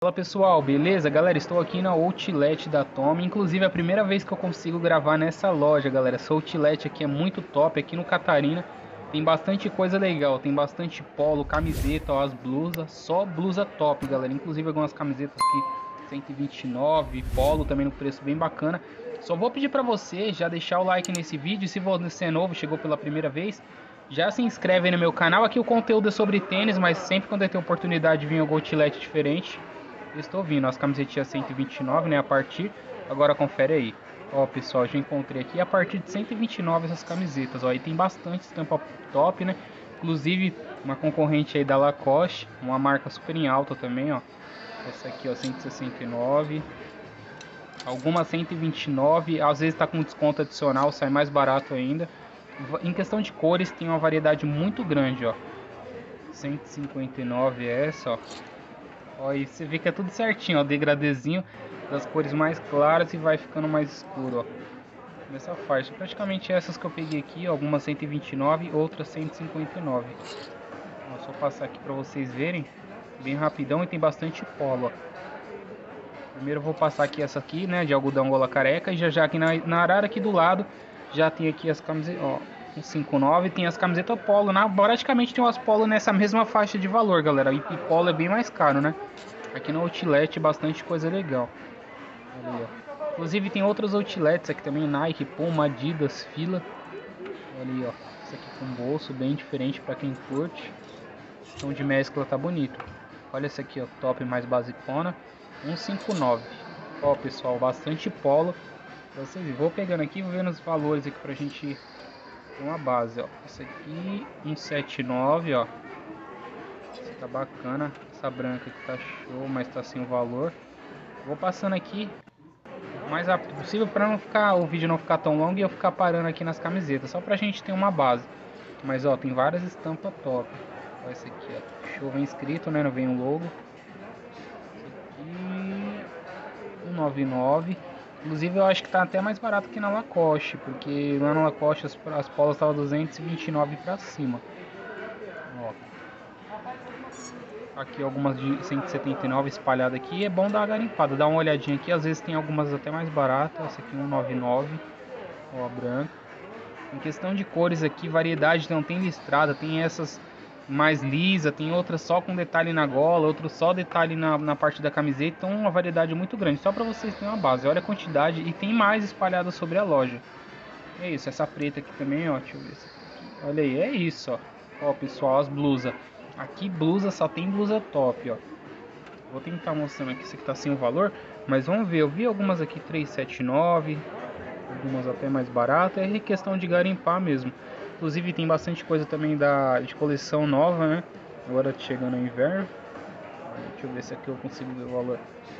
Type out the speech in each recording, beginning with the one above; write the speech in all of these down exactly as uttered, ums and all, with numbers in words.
Fala pessoal, beleza? Galera, estou aqui na Outlet da Tommy. Inclusive é a primeira vez que eu consigo gravar nessa loja, galera. Essa Outlet aqui é muito top, aqui no Catarina. Tem bastante coisa legal, tem bastante polo, camiseta, ó, as blusas, só blusa top, galera. Inclusive algumas camisetas aqui cento e vinte e nove, polo também no preço bem bacana. Só vou pedir pra você já deixar o like nesse vídeo. Se você é novo, chegou pela primeira vez, já se inscreve aí no meu canal. Aqui o conteúdo é sobre tênis, mas sempre quando eu tenho oportunidade de vir em algum outlet diferente, eu estou vindo. As camisetinhas cento e vinte e nove, né, a partir. Agora confere aí. Ó, pessoal, já encontrei aqui a partir de cento e vinte e nove essas camisetas, ó. E tem bastante estampa top, né? Inclusive uma concorrente aí da Lacoste, uma marca super em alta também, ó. Essa aqui, ó, cento e sessenta e nove. Algumas cento e vinte e nove, às vezes tá com desconto adicional, sai mais barato ainda. Em questão de cores, tem uma variedade muito grande, ó. cento e cinquenta e nove essa, ó. Ó, e você vê que é tudo certinho, ó, degradezinho das cores mais claras e vai ficando mais escuro, ó. Nessa faixa, praticamente essas que eu peguei aqui, ó, algumas cento e vinte e nove, outras cento e cinquenta e nove. Ó, só passar aqui pra vocês verem, bem rapidão, e tem bastante polo, ó. Primeiro eu vou passar aqui essa aqui, né, de algodão gola careca, e já já aqui na, na arara aqui do lado, já tem aqui as camisetas, ó, cinquenta e nove, tem as camisetas polo, né? Praticamente tem umas polo nessa mesma faixa de valor, galera, e, e polo é bem mais caro, né? Aqui no Outlet bastante coisa legal. Ali, ó. Inclusive tem outros outlets aqui também, Nike, Puma, Adidas, Fila. Ali, ó, esse aqui com bolso, bem diferente para quem curte. Então de mescla tá bonito. Olha esse aqui, ó, top mais basicona, cento e cinquenta e nove. Ó, pessoal, bastante polo. Vocês vou pegando aqui, vou vendo os valores aqui pra gente ter uma base, ó. Esse aqui, cento e setenta e nove, ó. Esse tá bacana. Essa branca aqui tá show, mas tá sem o valor. Vou passando aqui o mais rápido possível para não ficar, o vídeo não ficar tão longo e eu ficar parando aqui nas camisetas, só pra gente ter uma base. Mas ó, tem várias estampas top. Olha esse aqui, ó. Show, vem escrito, né? Não vem o logo. Esse aqui, cento e noventa e nove. Inclusive eu acho que tá até mais barato que na Lacoste, porque lá na Lacoste as, as polas estavam duzentos e vinte e nove para cima. Ó. Aqui algumas de cento e setenta e nove espalhadas aqui. É bom dar uma garimpada, dar uma olhadinha aqui. Às vezes tem algumas até mais baratas. Essa aqui cento e noventa e nove. Ó, a branca. Em questão de cores aqui, variedade não tem listrada. Tem essas mais lisa, tem outras só com detalhe na gola, outras só detalhe na, na parte da camiseta. Então uma variedade muito grande, só para vocês terem uma base. Olha a quantidade e tem mais espalhada sobre a loja. É isso, essa preta aqui também, ó. Deixa eu ver essa aqui. Olha aí, é isso, ó. Ó, pessoal, as blusas. Aqui blusa, só tem blusa top, ó. Vou tentar mostrando aqui, isso aqui tá sem o valor, mas vamos ver. Eu vi algumas aqui trezentos e setenta e nove, algumas até mais baratas. É questão de garimpar mesmo. Inclusive tem bastante coisa também da, de coleção nova, né? Agora chegando no inverno. Deixa eu ver se aqui eu consigo ver o valor.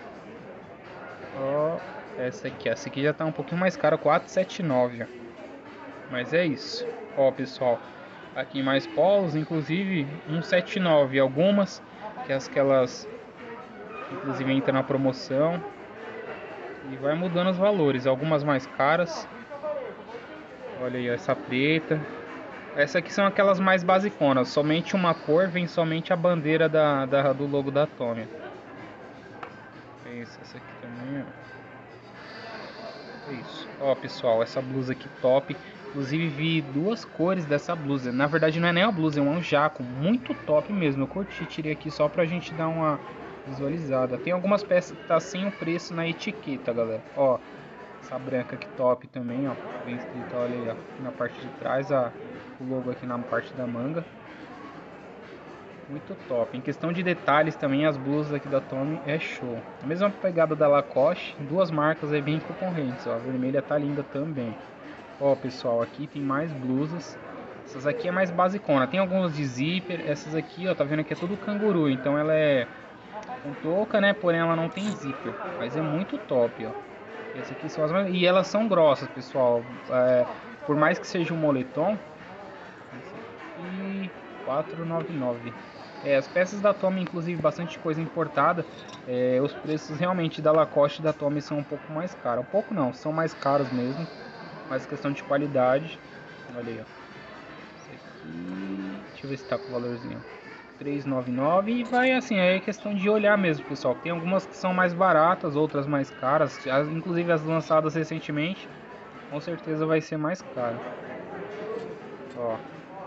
Ó, essa aqui, essa aqui já tá um pouquinho mais cara, quatrocentos e setenta e nove, ó. Mas é isso. Ó, pessoal, aqui mais polos, inclusive cento e setenta e nove, algumas que é aquelas inclusive entra na promoção e vai mudando os valores, algumas mais caras. Olha aí essa preta. Essa aqui são aquelas mais basiconas, somente uma cor, vem somente a bandeira da, da do logo da Tommy. É isso, essa aqui também, ó. É isso. Ó, pessoal, essa blusa aqui top. Inclusive vi duas cores dessa blusa. Na verdade não é nem uma blusa, é um jaco. Muito top mesmo. Eu curti, tirei aqui só pra gente dar uma visualizada. Tem algumas peças que tá sem o preço na etiqueta, galera. Ó, essa branca aqui top também, ó. Bem escrita, olha aí, ó. Aqui na parte de trás, ó, o logo aqui na parte da manga. Muito top. Em questão de detalhes também, as blusas aqui da Tommy é show. A mesma pegada da Lacoste, duas marcas aí bem concorrentes, ó. A vermelha tá linda também. Ó, pessoal, aqui tem mais blusas. Essas aqui é mais basicona. Tem algumas de zíper. Essas aqui, ó, tá vendo que é tudo canguru. Então ela é com touca, né? Porém ela não tem zíper. Mas é muito top, ó. Essas aqui são as mais... E elas são grossas, pessoal. É, por mais que seja um moletom. Esse aqui, quatrocentos e noventa e nove. É, as peças da Tommy, inclusive, bastante coisa importada. É, os preços realmente da Lacoste e da Tommy são um pouco mais caros. Um pouco não, são mais caros mesmo. Mas questão de qualidade. Olha aí, ó. Esse aqui. Deixa eu ver se tá com o valorzinho. trezentos e noventa e nove. E vai assim, é questão de olhar mesmo, pessoal. Tem algumas que são mais baratas, outras mais caras. As, inclusive as lançadas recentemente, com certeza vai ser mais caro. Ó.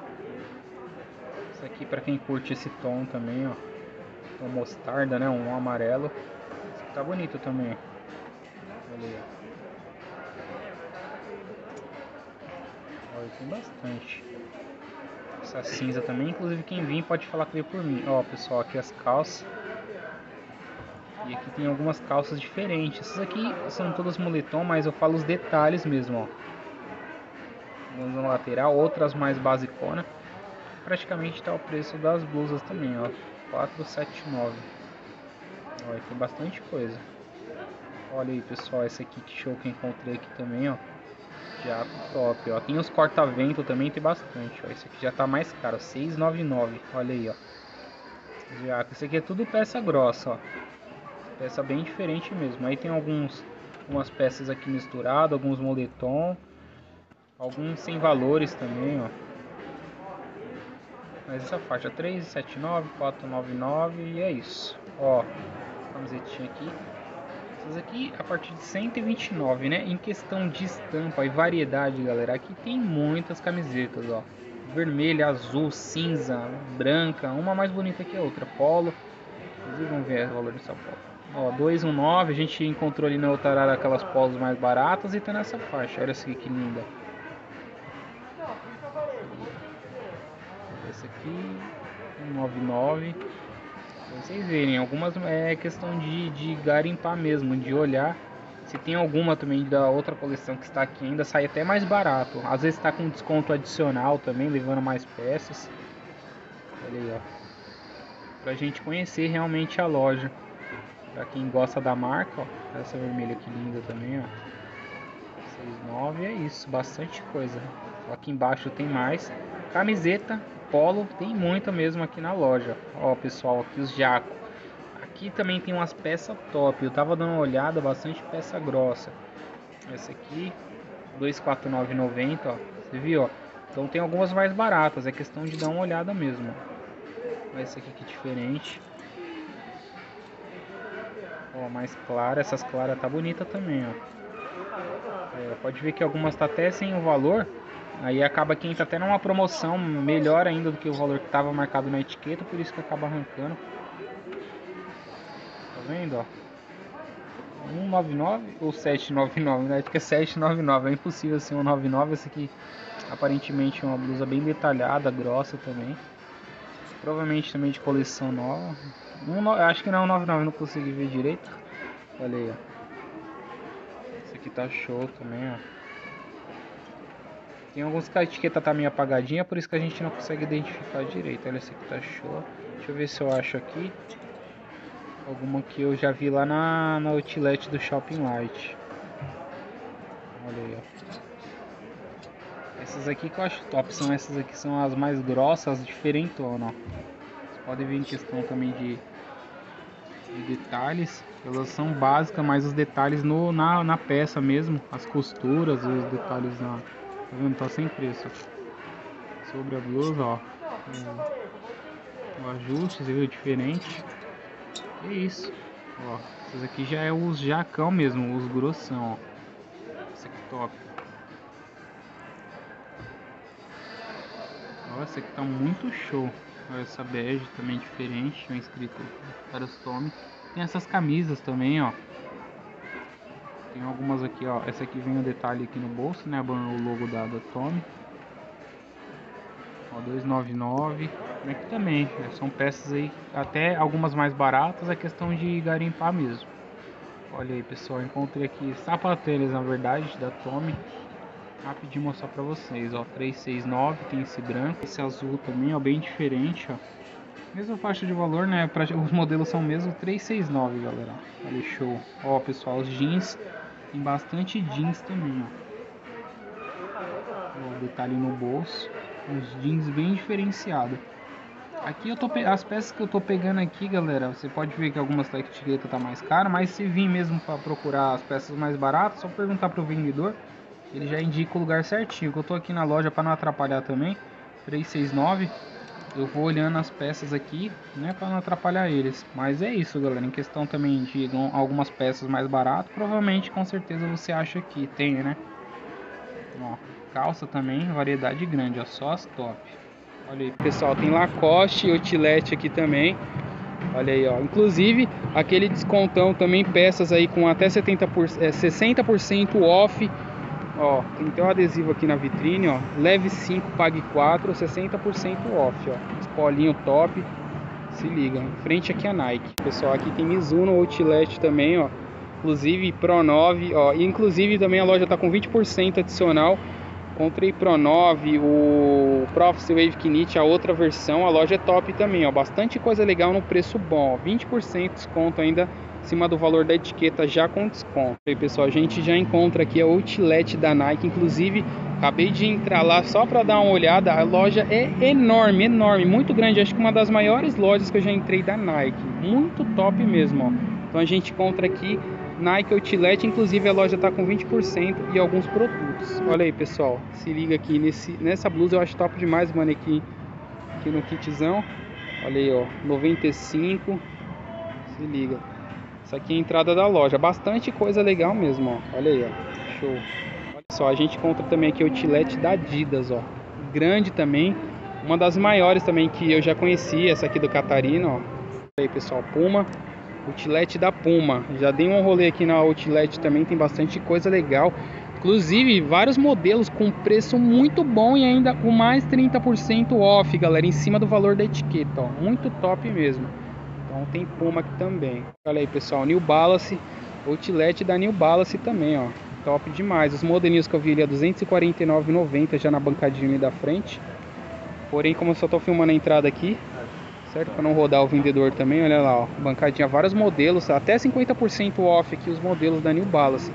Isso aqui para quem curte esse tom também, ó. Tom mostarda, né? Um amarelo. Esse aqui tá bonito também. Olha aí, ó. Olha, tem bastante. Essa cinza também, inclusive quem vir pode falar que veio por mim. Ó, pessoal, aqui as calças. E aqui tem algumas calças diferentes. Essas aqui são todas moletom, mas eu falo os detalhes mesmo, ó. Umas na lateral, outras mais basicona. Praticamente tá o preço das blusas também, ó. quatrocentos e setenta e nove. Olha, tem bastante coisa. Olha aí, pessoal, esse aqui que show que eu encontrei aqui também, ó. Jaco top, ó. Tem os corta-vento também, tem bastante, ó. Esse aqui já tá mais caro, seiscentos e noventa e nove. Olha aí, ó. Jaco, esse aqui é tudo peça grossa, ó. Peça bem diferente mesmo. Aí tem alguns, algumas peças aqui misturadas, alguns moletom, alguns sem valores também, ó. Mas essa faixa trezentos e setenta e nove, quatrocentos e noventa e nove e é isso. Ó, camisetinha aqui. Essas aqui a partir de cento e vinte e nove, né? Em questão de estampa e variedade, galera, aqui tem muitas camisetas, ó. Vermelha, azul, cinza, branca, uma mais bonita que a outra. Polo. Inclusive vamos ver o valor dessa polo. Ó, duzentos e dezenove, a gente encontrou ali na outra área aquelas polos mais baratas e tá nessa faixa. Olha essa aqui que linda. Essa aqui, cento e noventa e nove. Pra vocês verem, algumas é questão de, de garimpar mesmo, de olhar. Se tem alguma também da outra coleção que está aqui ainda, sai até mais barato. Às vezes está com desconto adicional também, levando mais peças. Olha aí, ó. Pra gente conhecer realmente a loja. Pra quem gosta da marca, ó. Essa vermelha aqui linda também, ó. sessenta e nove, é isso, bastante coisa. Aqui embaixo tem mais. Camiseta, polo, tem muita mesmo aqui na loja. Ó, pessoal, aqui os jacos. Aqui também tem umas peças top. Eu tava dando uma olhada, bastante peça grossa. Essa aqui, duzentos e quarenta e nove reais e noventa centavos, ó. Você viu, ó? Então tem algumas mais baratas, é questão de dar uma olhada mesmo. Olha essa aqui que diferente. Ó, mais clara, essas claras tá bonita também, ó. É, pode ver que algumas tá até sem o valor. Aí acaba que entra até numa promoção melhor ainda do que o valor que estava marcado na etiqueta, por isso que acaba arrancando. Tá vendo, ó? cento e noventa e nove ou setecentos e noventa e nove, né? Acho que é setecentos e noventa e nove, é impossível ser um noventa e nove. Essa aqui aparentemente é uma blusa bem detalhada, grossa também. Provavelmente também de coleção nova. Um, acho que não é um noventa e nove, não consegui ver direito. Olha aí, ó. Esse aqui tá show também, ó. Tem alguns que a etiqueta tá meio apagadinha, por isso que a gente não consegue identificar direito. Olha, esse aqui tá show. Deixa eu ver se eu acho aqui alguma que eu já vi lá na, na outlet do Shopping Light. Olha aí, ó. Essas aqui que eu acho top, são essas aqui, são as mais grossas, diferentonas, ó. Vocês podem ver em questão também de, de detalhes. Elas são básicas, mas os detalhes no, na, na peça mesmo, as costuras, os detalhes na... Tá vendo? Tá sem preço. Sobre a blusa, ó. O ajuste, você viu, diferente. É isso. Ó, esses aqui já é os jacão mesmo, os grossão, ó. Esse aqui top. Ó, esse aqui tá muito show. Olha essa bege também diferente, um escrito vários Tommy. Tem essas camisas também, ó. Tem algumas aqui, ó. Essa aqui vem o detalhe aqui no bolso, né? O logo da, da Tommy. Ó, duzentos e noventa e nove. Aqui também, né? São peças aí, até algumas mais baratas, é questão de garimpar mesmo. Olha aí, pessoal, encontrei aqui sapatênis, na verdade, da Tommy. Rapidinho mostrar pra vocês, ó. trezentos e sessenta e nove, tem esse branco, esse azul também, ó, bem diferente, ó. Mesma faixa de valor, né? Pra, os modelos são mesmo trezentos e sessenta e nove, galera. Olha, show. Ó, pessoal, os jeans, tem bastante jeans também, ó. Ó, detalhe no bolso, uns jeans bem diferenciados. Aqui eu tô as peças que eu tô pegando aqui, galera, você pode ver que algumas da etiqueta tá mais cara, mas se vir mesmo para procurar as peças mais baratas, só perguntar pro vendedor, ele já indica o lugar certinho. Que eu tô aqui na loja para não atrapalhar também. trezentos e sessenta e nove. Eu vou olhando as peças aqui, né, para não atrapalhar eles. Mas é isso, galera. Em questão também de algumas peças mais baratas, provavelmente com certeza você acha que tem, né? Ó, calça também, variedade grande, ó, só as top. Olha aí, pessoal, tem Lacoste e Outlet aqui também. Olha aí, ó. Inclusive, aquele descontão também, peças aí com até setenta por cento, é, sessenta por cento off. Ó, tem até um adesivo aqui na vitrine, ó. Leve cinco, pague quatro, sessenta por cento off, ó. Espolinho top. Se liga, em frente aqui a Nike. Pessoal, aqui tem Mizuno Outlet também, ó. Inclusive Pro nove, ó. E inclusive também a loja tá com vinte por cento adicional. Encontrei Pro nove, o Prophecy Wave Knit, a outra versão. A loja é top também, ó. Bastante coisa legal no preço bom, ó. vinte por cento de desconto ainda acima do valor da etiqueta, já com desconto. E aí, pessoal, a gente já encontra aqui a Outlet da Nike. Inclusive, acabei de entrar lá só para dar uma olhada. A loja é enorme, enorme, muito grande. Acho que uma das maiores lojas que eu já entrei da Nike. Muito top mesmo, ó. Então a gente encontra aqui Nike Outlet, inclusive a loja está com vinte por cento e alguns produtos. Olha aí, pessoal, se liga aqui nesse, nessa blusa, eu acho top demais, mano, aqui, aqui no kitzão. Olha aí, ó, noventa e cinco. Se liga. Isso aqui é a entrada da loja, bastante coisa legal mesmo, ó. Olha aí, ó, show. Olha só, a gente encontra também aqui o Outlet da Adidas, ó, grande também, uma das maiores também que eu já conheci, essa aqui do Catarina, ó. Olha aí, pessoal, Puma. Outlet da Puma, já dei um rolê aqui na Outlet também, tem bastante coisa legal, inclusive vários modelos com preço muito bom e ainda com mais trinta por cento off, galera, em cima do valor da etiqueta, ó, muito top mesmo. Então tem Puma aqui também. Olha aí, pessoal, New Balance, Outlet da New Balance também, ó, top demais. Os modelinhos que eu vi ali a duzentos e quarenta e nove reais e noventa centavos já na bancadinha ali da frente, porém como eu só tô filmando a entrada aqui, certo? Para não rodar o vendedor também, olha lá, ó, bancadinha, vários modelos, até cinquenta por cento off aqui os modelos da New Balance.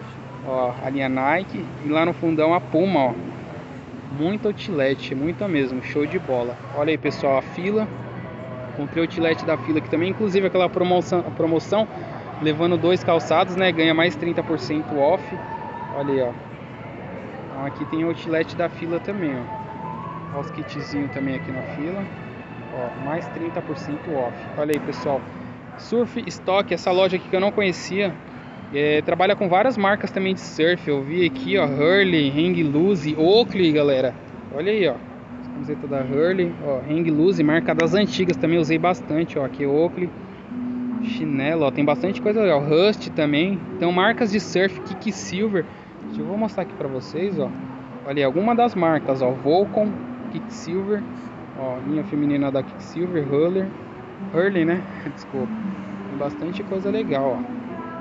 Ó, a linha Nike e lá no fundão a Puma, ó. Muito Outlet, muita mesmo, show de bola. Olha aí, pessoal, a fila. Comprei o Outlet da fila aqui também, inclusive aquela promoção, a promoção levando dois calçados, né, ganha mais trinta por cento off. Olha aí, ó. Então aqui tem o Outlet da fila também, ó. Olha os kitzinhos também aqui na fila. Ó, mais trinta por cento off. Olha aí, pessoal, Surf Stock, essa loja aqui que eu não conhecia, é, trabalha com várias marcas também de surf. Eu vi aqui, ó, Hurley, Hang Loose, Oakley, galera. Olha aí, ó, camiseta da Hurley, ó, Hang Loose, marca das antigas também, usei bastante, ó, aqui Oakley, chinelo, ó, tem bastante coisa legal, Rust também. Então marcas de surf, Quicksilver, eu vou mostrar aqui pra vocês, ó. Olha aí, alguma das marcas, ó, Volcom, Quicksilver. Ó, linha feminina da Quicksilver, Hurley, Hurley, né? Desculpa. Tem bastante coisa legal, ó.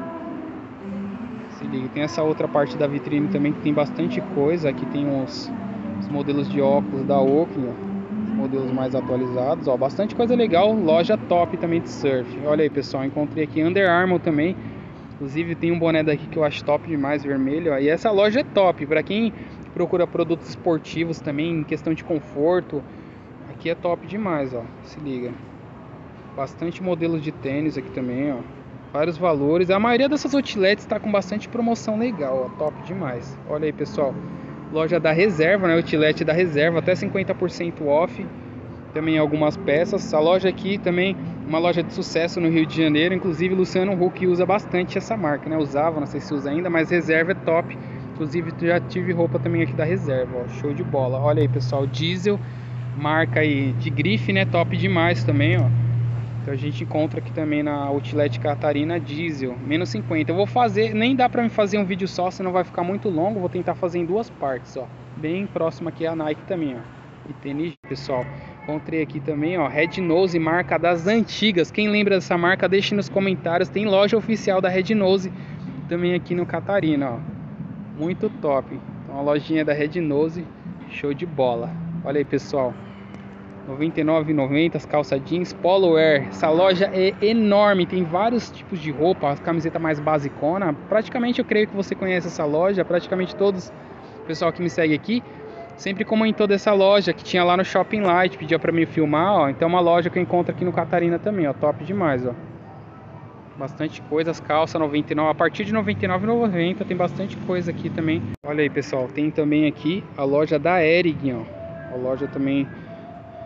Se liga, tem essa outra parte da vitrine também que tem bastante coisa. Aqui tem uns, uns modelos de óculos da Oakley, ó. Os modelos mais atualizados, ó. Bastante coisa legal, loja top também de surf. Olha aí, pessoal, encontrei aqui Under Armour também. Inclusive tem um boné daqui que eu acho top demais, vermelho, ó. E essa loja é top, pra quem procura produtos esportivos também, em questão de conforto. Aqui é top demais, ó, se liga. Bastante modelos de tênis aqui também, ó. Vários valores. A maioria dessas outlets está com bastante promoção legal, ó, top demais. Olha aí, pessoal. Loja da Reserva, né? Outlet da Reserva, até cinquenta por cento off. Também algumas peças. A loja aqui também, uma loja de sucesso no Rio de Janeiro. Inclusive, Luciano Huck usa bastante essa marca, né? Usava, não sei se usa ainda, mas Reserva é top. Inclusive, já tive roupa também aqui da Reserva, ó. Show de bola. Olha aí, pessoal. Diesel. Marca aí de grife, né? Top demais também, ó. Então a gente encontra aqui também na Outlet Catarina Diesel, menos cinquenta. Eu vou fazer, nem dá pra me fazer um vídeo só, senão vai ficar muito longo. Vou tentar fazer em duas partes, ó. Bem próximo aqui a Nike também, ó. E tênis, pessoal. Encontrei aqui também, ó, Red Nose, marca das antigas. Quem lembra dessa marca, deixe nos comentários. Tem loja oficial da Red Nose também aqui no Catarina, ó. Muito top. Então a lojinha da Red Nose, show de bola. Olha aí, pessoal. noventa e nove reais e noventa centavos, as calças jeans, Polo Wear. Essa loja é enorme, tem vários tipos de roupa, as camisetas mais basicona. Praticamente eu creio que você conhece essa loja, praticamente todos o pessoal que me segue aqui sempre comentou dessa loja que tinha lá no Shopping Light, pedia pra mim filmar, ó. Então é uma loja que eu encontro aqui no Catarina também, ó, top demais, ó. Bastante coisa, as calças noventa e nove, a partir de noventa e nove reais e noventa centavos tem bastante coisa aqui também. Olha aí, pessoal, tem também aqui a loja da Hering, ó. A loja também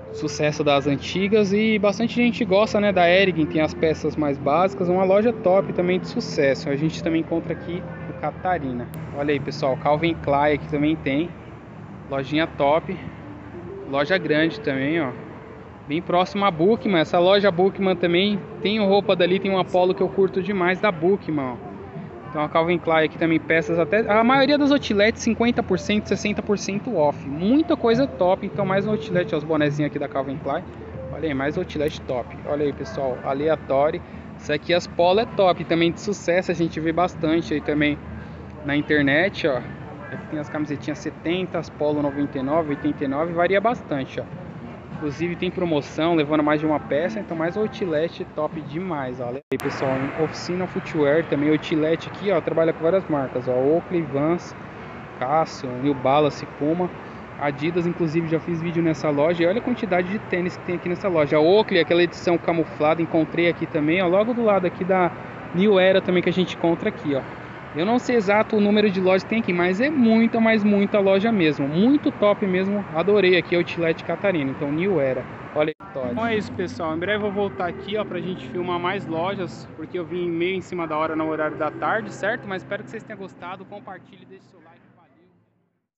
sucesso das antigas e bastante gente gosta, né, da Hering, tem as peças mais básicas, uma loja top também de sucesso. A gente também encontra aqui no Catarina. Olha aí, pessoal, Calvin Klein aqui também tem, lojinha top, loja grande também, ó, bem próximo a Bookman. Essa loja Bookman também tem roupa dali, tem um Apollo que eu curto demais da Bookman, ó. Então a Calvin Klein aqui também, peças até... A maioria das outlet cinquenta por cento, sessenta por cento off. Muita coisa top. Então mais um outlet, ó, os bonezinhos aqui da Calvin Klein. Olha aí, mais outlet top. Olha aí, pessoal, aleatório. Isso aqui, as polo é top, também de sucesso. A gente vê bastante aí também na internet, ó. Aqui tem as camisetinhas setenta, as polo noventa e nove, oitenta e nove. Varia bastante, ó. Inclusive tem promoção, levando mais de uma peça, então mais outlet top demais, ó. Olha aí, pessoal, oficina footwear, também outlet aqui, ó, trabalha com várias marcas, ó, Oakley, Vans, Casio, New Balance, Puma, Adidas, inclusive já fiz vídeo nessa loja, e olha a quantidade de tênis que tem aqui nessa loja. A Oakley, aquela edição camuflada, encontrei aqui também, ó, logo do lado aqui da New Era também, que a gente encontra aqui, ó. Eu não sei exato o número de lojas que tem aqui, mas é muita, mas muita loja mesmo. Muito top mesmo. Adorei aqui a Outlet Catarina. Então, New Era. Olha aí. Então é isso, pessoal. Em breve eu vou voltar aqui, ó, pra gente filmar mais lojas, porque eu vim meio em cima da hora no horário da tarde, certo? Mas espero que vocês tenham gostado. Compartilhe, deixe seu like.